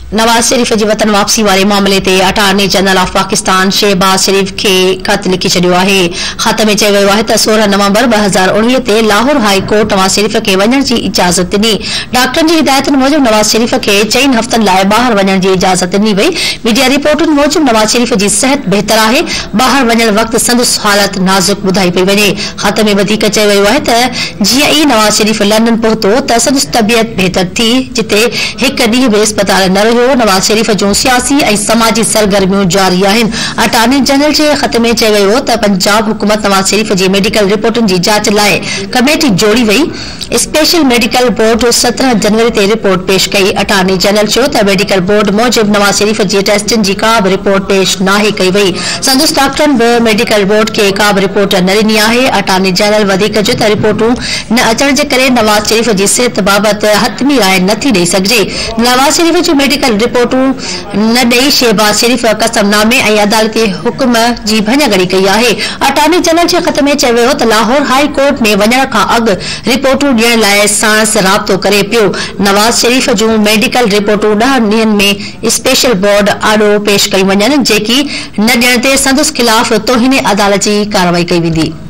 नवाज शरीफ जी वतन वापसी वाले मामले ते attorney general of Pakistan Shahbaz Sharif के खत लिखी छडियो आहे। खत में चयो वियो आहे त 16 नवंबर 2019 ते लाहौर हाई कोर्ट नवाज शरीफ के वञण जी इजाज़त ॾिनी। डॉक्टरनि जी हिदायतुनि मूजिब नवाज शरीफ के 4 हफ़्तनि लाइ ॿाहिरि वञण जी इजाज़त ॾिनी वई। मीडिया रिपोर्टुनि मूजिब नवाज शरीफ जी सिहत बहितर आहे। ॿाहिरि वञण वक़्त संदसि हालत नाज़ुक ॿुधाई पई वञे। खत में वधीक चयो वियो आहे त जीअं ई नवाज शरीफ लंडन पहुतो त संदसि तबियत बहितर थी, जिते हिकु ॾींहुं बि अस्पताल न रहियो। नवाज शरीफ जूं सियासी ऐं समाजी सरगर्मियूं जारी आहिनि। अटॉर्नी जनरल जे खत में चयो वियो त पंजाब हुकूमत नवाज शरीफ जी मेडिकल रिपोर्टुनि जी जांच लाइ कमेटी जोड़ी वई। स्पेशल मेडिकल बोर्ड 17 जनवरी ते रिपोर्ट पेश कई। अटॉर्नी जनरल चयो त मेडिकल बोर्ड मूजिब नवाज शरीफ जी टेस्टनि जी का बि रिपोर्ट पेश नाहे कई वई। संदसि डॉक्टरनि बि मेडिकल बोर्ड खे का बि रिपोर्ट न ॾिनी आहे। अटॉर्नी जनरल वधीक चयो त रिपोर्टूं न अचण जे करे नवाज शरीफ जी सिहत बाबति हतमी राय नथी ॾेई सघिजे। नवाज शरीफ जूं मेडिकल रिपोर्टूं न ॾेई शहबाज शरीफ कसमनामे ऐं अदालती हुकुम जी भञगड़ी कई आहे। अटॉर्नी जनरल जे खत में चयो वियो त लाहौर हाई कोर्ट में वञण खां अॻु रिपोर्टूं ॾियण लाइ साणस राब्तो करे पियो। नवाज शरीफ जूं मेडिकल रिपोर्टूं 10 ॾींहनि में स्पेशल बोर्ड आॾो पेश कयूं वञनि, जेकी न ॾियण ते संदसि ख़िलाफ़ तौहीन अदालत जी कार्रवाई कई वेंदी।